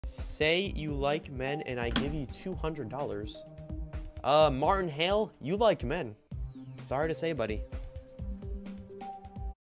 Say you like men and I give you $200. Martin Hale, you like men. Sorry to say, buddy.